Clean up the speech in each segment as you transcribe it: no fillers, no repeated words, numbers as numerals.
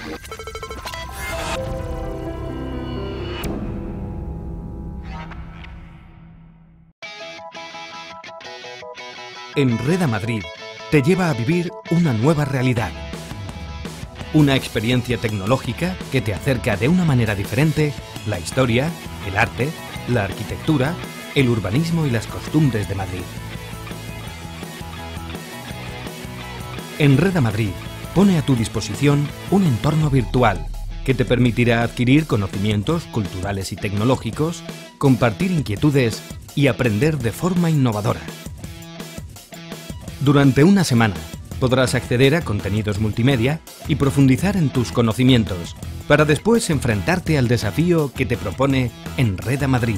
Enreda Madrid te lleva a vivir una nueva realidad. Una experiencia tecnológica que te acerca de una manera diferente la historia, el arte, la arquitectura, el urbanismo y las costumbres de Madrid. Enreda Madrid pone a tu disposición un entorno virtual que te permitirá adquirir conocimientos culturales y tecnológicos, compartir inquietudes y aprender de forma innovadora. Durante una semana podrás acceder a contenidos multimedia y profundizar en tus conocimientos para después enfrentarte al desafío que te propone Enreda Madrid.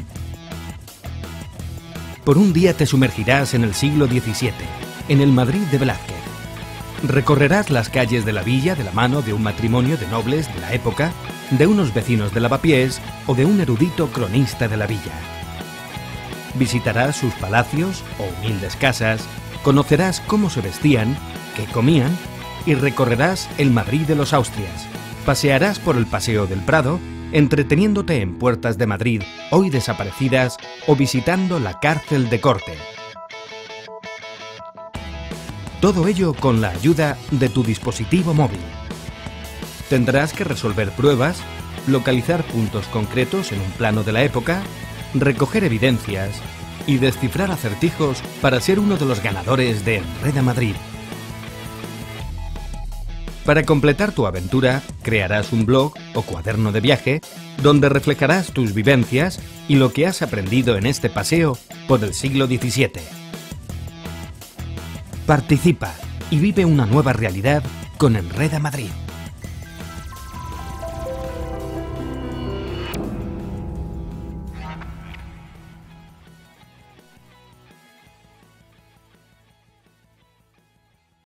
Por un día te sumergirás en el siglo XVII, en el Madrid de Velázquez. Recorrerás las calles de la villa de la mano de un matrimonio de nobles de la época, de unos vecinos de lavapiés o de un erudito cronista de la villa. Visitarás sus palacios o humildes casas, conocerás cómo se vestían, qué comían y recorrerás el Madrid de los Austrias. Pasearás por el Paseo del Prado, entreteniéndote en puertas de Madrid hoy desaparecidas o visitando la cárcel de Corte. Todo ello con la ayuda de tu dispositivo móvil. Tendrás que resolver pruebas, localizar puntos concretos en un plano de la época, recoger evidencias y descifrar acertijos para ser uno de los ganadores de Enreda Madrid. Para completar tu aventura, crearás un blog o cuaderno de viaje donde reflejarás tus vivencias y lo que has aprendido en este paseo por el siglo XVII. Participa y vive una nueva realidad con Enreda Madrid.